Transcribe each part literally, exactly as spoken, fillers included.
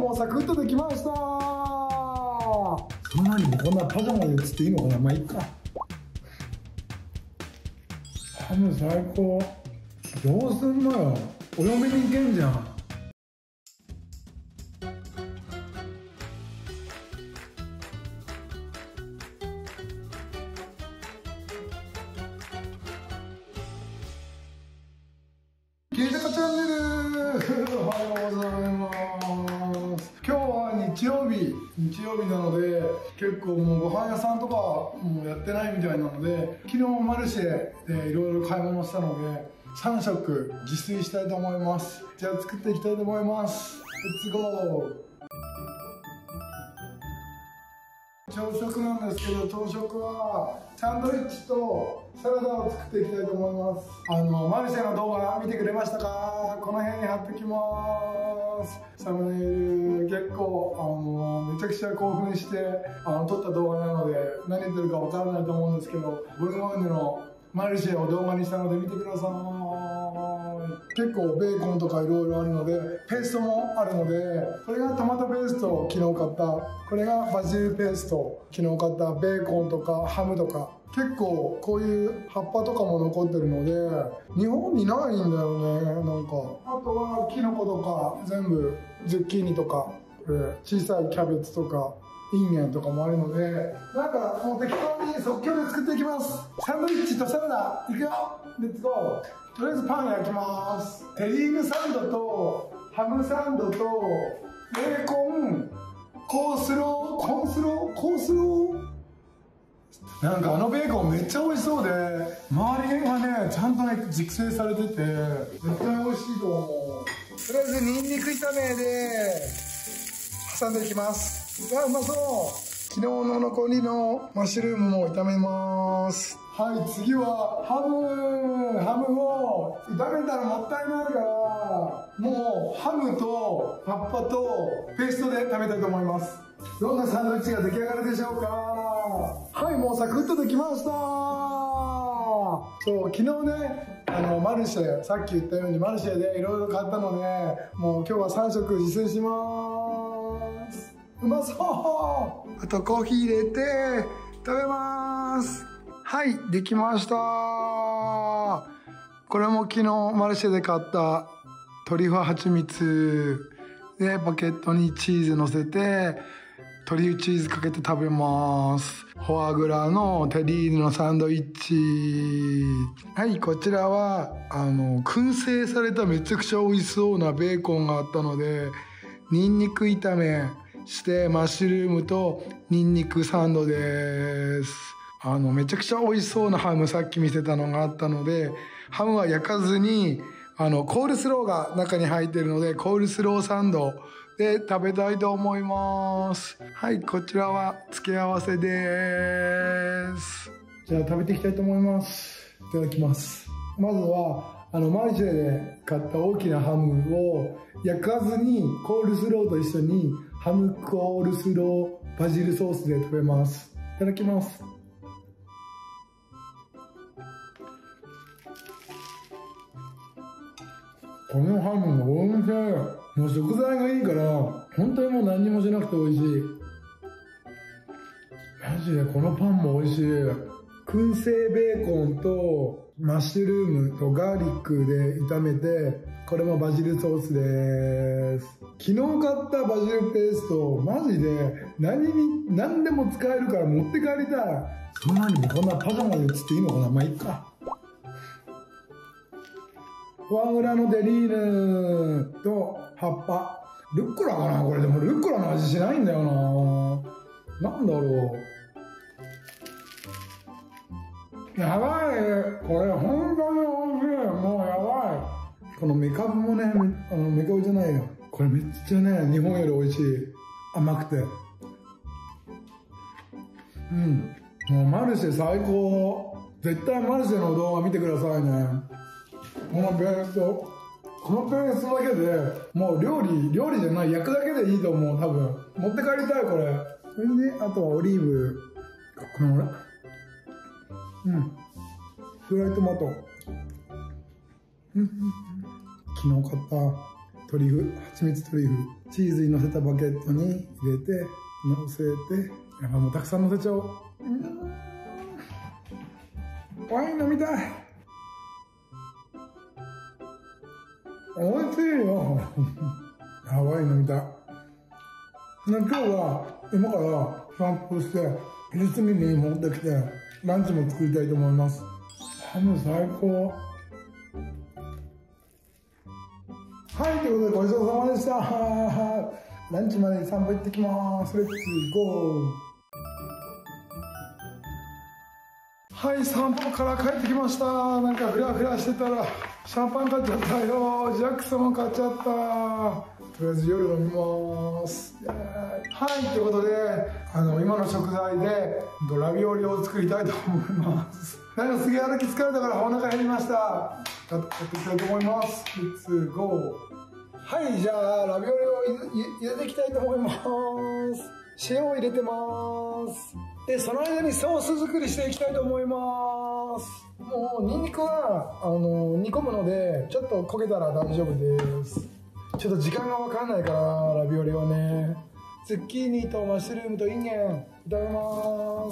もうサクッとできました。そんなにもこんなパジャマで写っていいのかな。まあいいか。ハム最高。どうすんのよ、お嫁に行けんじゃん。ケイタカチャンネルおはようございます。今日は日曜日日曜日なので、結構もうご飯屋さんとかもうやってないみたいなので、昨日マルシェでいろいろ買い物したのでさん食自炊したいと思います。じゃあ作っていきたいと思います。レッツゴー。朝食なんですけど、朝食はサンドイッチとサラダを作っていきたいと思います。あのマルシェの動画見てくれましたか？この辺に貼ってきます。サムネイル結構あのめちゃくちゃ興奮してあの撮った動画なので、何言ってるかわからないと思うんですけど、ブルゴーニュのマルシェを動画にしたので見てください。結構ベーコンとかいろいろあるので、ペーストもあるので、これがトマトペースト、昨日買った。これがバジルペースト、昨日買ったベーコンとかハムとか。結構こういう葉っぱとかも残ってるので、日本にないんだよね、なんか。あとはキノコとか、全部ズッキーニとか、小さいキャベツとか、インゲンとかもあるので、なんかもう適当に即興で作っていきます。サンドイッチとサラダいくよ。レッツゴー。とりあえずパン焼きます。テリーヌサンドとハムサンドとベーコン、コースロー、コースロー、コースロー。なんかあのベーコンめっちゃ美味しそうで、周りがねちゃんとね熟成されてて絶対美味しいと思う。とりあえずニンニク炒めで挟んでいきます。うわ、うまそう。昨日の残りのマッシュルームも炒めます。はい、次はハムハムを炒めたらもったいないから、もうハムと葉っぱとペーストで食べたいと思います。どんなサンドイッチが出来上がるでしょうか。はい、もうサクッとできました。そう、昨日ねあのマルシェ、さっき言ったようにマルシェでいろいろ買ったので、もう今日はさん食自炊します。うまそう。あとコーヒー入れて食べます。はい、できました。これも昨日マルシェで買ったトリュフ蜂蜜で、パケットにチーズ乗せてトリュフチーズかけて食べます。フォアグラのテリーヌのサンドイッチ。はい、こちらはあの燻製されためちゃくちゃ美味しそうなベーコンがあったので、ニンニク炒めしてマッシュルームとニンニクサンドです。あのめちゃくちゃ美味しそうなハム、さっき見せたのがあったので、ハムは焼かずにあのコールスローが中に入っているので、コールスローサンドで食べたいと思います。はい、こちらは付け合わせです。じゃあ食べていきたいと思います。いただきます。まずはあのマルシェで買った大きなハムを焼かずにコールスローと一緒にハムコールスローバジルソースで食べます。いただきます。このハムのおいしい。もう食材がいいから本当にもう何にもしなくて美味しい。マジでこのパンも美味しい。燻製ベーコンとマッシュルームとガーリックで炒めて、これもバジルソースです。昨日買ったバジルペーストマジで何に何でも使えるから持って帰りたい。そんなにもこんなパジャマで写っていいのかな。まあいいか。フォアグラのテリーヌと葉っぱ。ルッコラかなこれ。でもルッコラの味しないんだよな。なんだろう。やばい。これ本当に美味しい。もうやばい。このメカブもね、あのメカブじゃないよ。これめっちゃね、日本より美味しい。甘くて。うん。もうマルシェ最高。絶対マルシェの動画見てくださいね。このペースト、このペーストだけでもう料理、料理じゃない、焼くだけでいいと思う。多分持って帰りたいこれ。それであとはオリーブ、このぐらい。うんフライトマト、うん、昨日買ったトリュフ、蜂蜜トリュフチーズにのせたバケットに入れてのせて、やっぱもうたくさんのせちゃおう。うん、ワイン飲みたい。おいしいよ。あ、ワイン飲みたい。今日は今から散歩して技術ミに持ってきてランチも作りたいと思います。ハム最高。はい、ということでごちそうさまでした。ランチまで散歩行ってきます。レッツゴー。はい、散歩から帰ってきました。なんかフラフラしてたらシャンパン買っちゃったよ。ジャックソンも買っちゃった。とりあえず夜飲みます。はい、ということであの今の食材でラビオリを作りたいと思います。なんかすげえ歩き疲れたからお腹減りました。やっていきたいと思います。レッツゴー。はい、じゃあラビオリを茹でていきたいと思います。塩を入れてます。でその間にソース作りしていきたいと思います。もうニンニクはあの煮込むのでちょっと焦げたら大丈夫です。ちょっと時間が分かんないからラビオリはね。ズッキーニとマッシュルームとインゲン炒めます。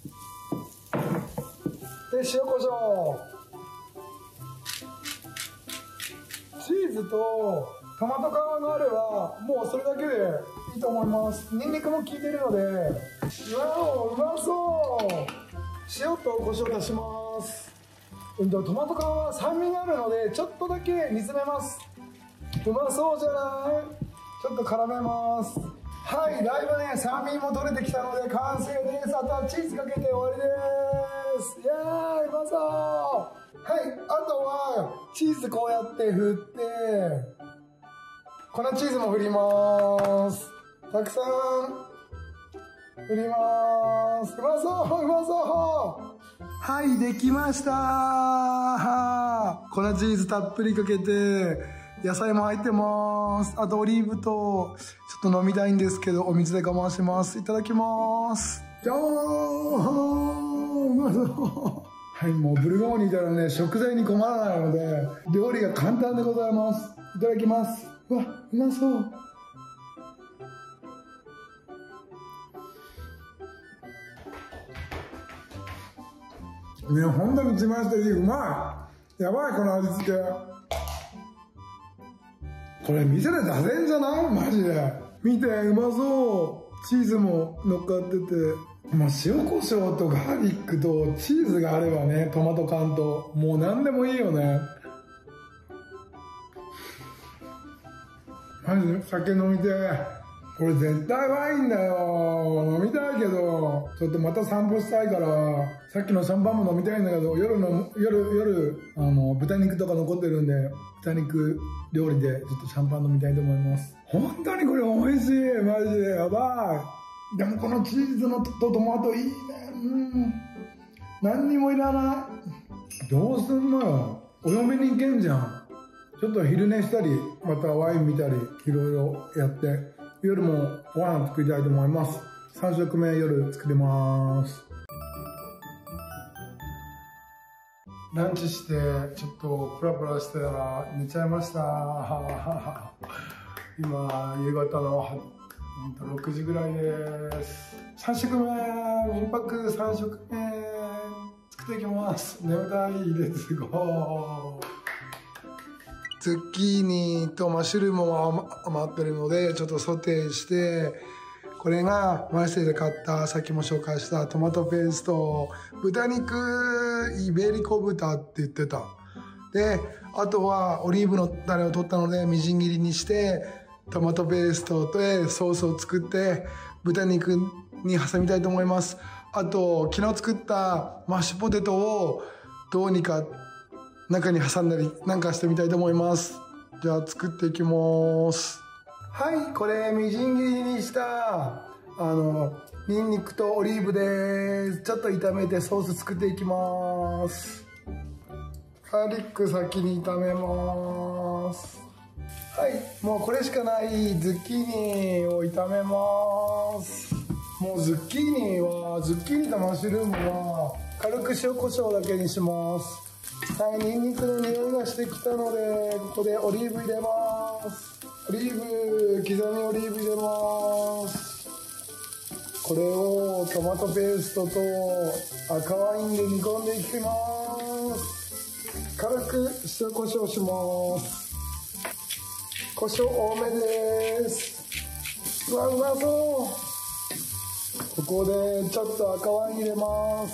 で塩コショウ、チーズとトマト皮があればもうそれだけでいいと思います。ニンニクも効いてるので、うわお、うまそう。塩とコショウ足します。トマト皮は酸味があるのでちょっとだけ煮詰めます。うまそうじゃない？ちょっと絡めます。はい、だいぶね酸味も取れてきたので完成です。あとはチーズかけて終わりです。イエーイ、うまそう。はい、あとはチーズこうやって振って粉チーズも振ります。たくさん振ります。うまそう、うまそう。はい、できました。粉チーズたっぷりかけて野菜も入ってます。あとオリーブとちょっと飲みたいんですけどお水で我慢します。いただきます。じゃーん、うまそう。はい、もうブルゴーニュいたらね食材に困らないので料理が簡単でございます。いただきます。うわ、うまそう。ね、本当に自慢していい。うまい。やばい、この味付け。これ店で出せんじゃない？マジで。見て、うまそう。チーズも乗っかってて。まあ、塩コショウとガーリックとチーズがあればね、トマト缶と。もう何でもいいよね。マジで酒飲みて。これ絶対ワインだよ。飲みたいけど、ちょっとまた散歩したいから、さっきのシャンパンも飲みたいんだけど、夜の、夜、夜、あの、豚肉とか残ってるんで、豚肉料理でちょっとシャンパン飲みたいと思います。本当にこれ美味しい。マジで。やばい。でもこのチーズのとトマトいいね。うん。何にもいらない。どうすんのよ。お嫁に行けんじゃん。ちょっと昼寝したり、またワイン見たり、いろいろやって、夜もご飯作りたいと思います。さん食目夜作ります。ランチしてちょっとプラプラしてたら寝ちゃいました。今夕方のろくじぐらいです。さん食目、民泊さん食目作っていきます。眠たい。レッツゴー。ズッキーニとマッシュルームも余ってるのでちょっとソテーして、これがマルセイで買ったさっきも紹介したトマトペースト。豚肉イベリコ豚って言ってた。であとはオリーブのタレを取ったのでみじん切りにしてトマトペーストでソースを作って豚肉に挟みたいと思います。あと昨日作ったマッシュポテトをどうにか中に挟んだりなんかしてみたいと思います。じゃあ作っていきます。はい、これみじん切りにしたあのニンニクとオリーブです。ちょっと炒めてソース作っていきます。ガーリック先に炒めます。はい、もうこれしかないズッキーニを炒めます。もうズッキーニはズッキーニとマッシュルームは軽く塩コショウだけにします。はい、ニンニクの匂いがしてきたのでここでオリーブ入れます。オリーブ、刻みオリーブ入れます。これをトマトペーストと赤ワインで煮込んでいきます。軽く塩コショウします。胡椒多めです。うわ、うまそう。ここでちょっと赤ワイン入れます。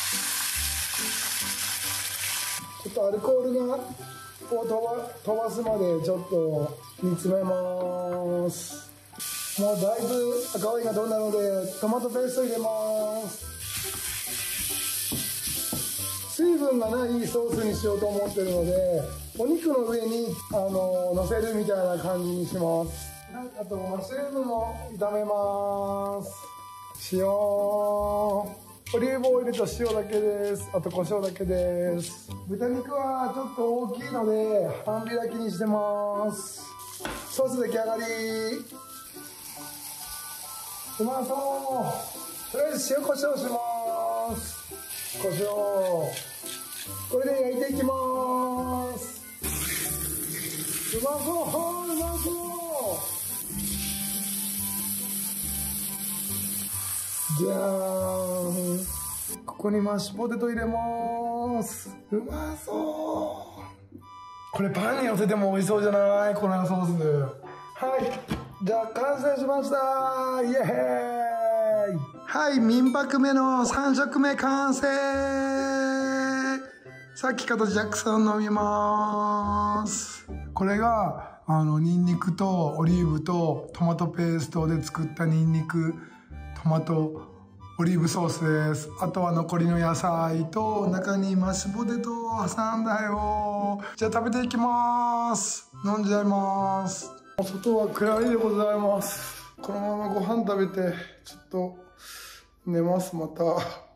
ちょっとアルコールがを飛ば、飛ばすまでちょっと煮詰めます。もうだいぶ赤ワインがどうなのでトマトペースト入れます。水分がないソースにしようと思ってるので、お肉の上にあの乗せるみたいな感じにします。あとマッシュルームも炒めます。塩、オリーブオイルと塩だけです。あと胡椒だけです。豚肉はちょっと大きいので半開きにしてます。ソース出来上がり。うまそう。とりあえず塩コショウします。胡椒、これで焼いていきます。うまそう、うまそう。じゃーん。ここにマッシュポテト入れます。うまそう。これパンに乗せても美味しそうじゃない？粉ソース。はい。じゃあ完成しました。イエーイ。はい、民泊目のさん食目完成。さっきからジャクソン飲みます。これがあのニンニクとオリーブとトマトペーストで作ったニンニクトマトオリーブソースです。あとは残りの野菜と中にマッシュポテトを挟んだよ。じゃあ食べていきます。飲んじゃいます。外は暗いでございます。このままご飯食べてちょっと寝ます。また。